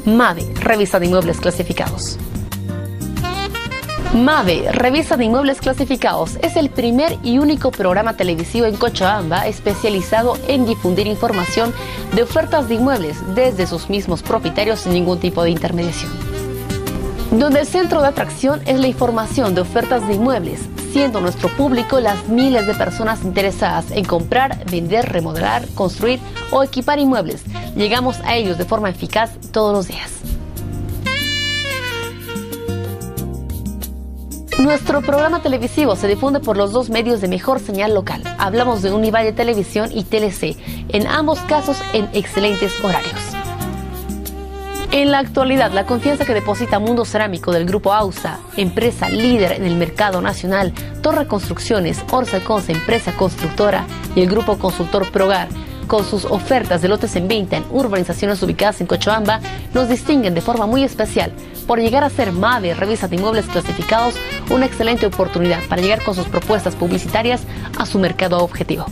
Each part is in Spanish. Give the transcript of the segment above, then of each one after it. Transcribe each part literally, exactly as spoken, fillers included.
MAVE, revista de inmuebles clasificados. MAVE, revista de inmuebles clasificados, es el primer y único programa televisivo en Cochabamba especializado en difundir información de ofertas de inmuebles desde sus mismos propietarios sin ningún tipo de intermediación. Donde el centro de atracción es la información de ofertas de inmuebles, siendo nuestro público las miles de personas interesadas en comprar, vender, remodelar, construir o equipar inmuebles. Llegamos a ellos de forma eficaz todos los días. Nuestro programa televisivo se difunde por los dos medios de mejor señal local. Hablamos de Univalle Televisión y T L C, en ambos casos en excelentes horarios. En la actualidad, la confianza que deposita Mundo Cerámico del Grupo AUSA, empresa líder en el mercado nacional, Torre Construcciones, Orsacons, empresa constructora, y el Grupo Consultor Progar, con sus ofertas de lotes en venta en urbanizaciones ubicadas en Cochabamba, nos distinguen de forma muy especial por llegar a ser MAVE, revista de inmuebles clasificados, una excelente oportunidad para llegar con sus propuestas publicitarias a su mercado objetivo.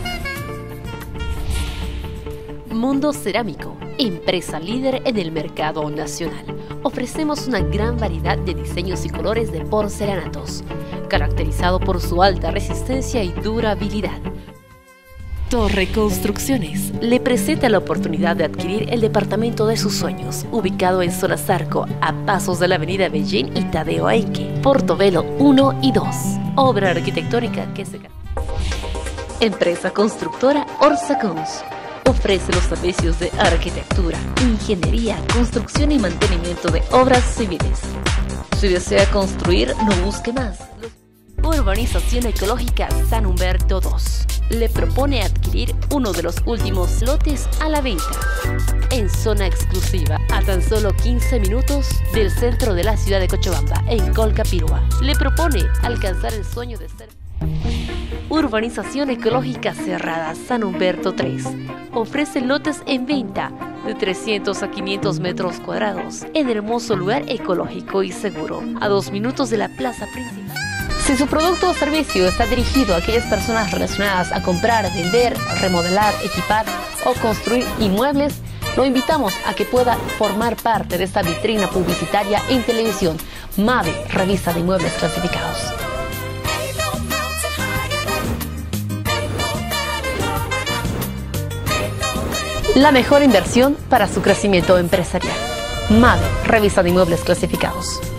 Mundo Cerámico, empresa líder en el mercado nacional. Ofrecemos una gran variedad de diseños y colores de porcelanatos, caracterizado por su alta resistencia y durabilidad. Torre Construcciones le presenta la oportunidad de adquirir el departamento de sus sueños, ubicado en Zona Zarco, a pasos de la avenida Bellín y Tadeo Aike, Portobelo uno y dos. Obra arquitectónica que se... Empresa constructora Orsacons. Ofrece los servicios de arquitectura, ingeniería, construcción y mantenimiento de obras civiles. Si desea construir, no busque más. Urbanización Ecológica San Humberto dos. Le propone adquirir uno de los últimos lotes a la venta, en zona exclusiva, a tan solo quince minutos del centro de la ciudad de Cochabamba, en Colcapirua. Le propone alcanzar el sueño de ser... Urbanización Ecológica Cerrada San Humberto tres. Ofrece lotes en venta de trescientos a quinientos metros cuadrados en hermoso lugar ecológico y seguro, a dos minutos de la plaza principal. Si su producto o servicio está dirigido a aquellas personas relacionadas a comprar, vender, remodelar, equipar o construir inmuebles, lo invitamos a que pueda formar parte de esta vitrina publicitaria en televisión. MAVE, revista de inmuebles clasificados. La mejor inversión para su crecimiento empresarial. MAVE, revista de inmuebles clasificados.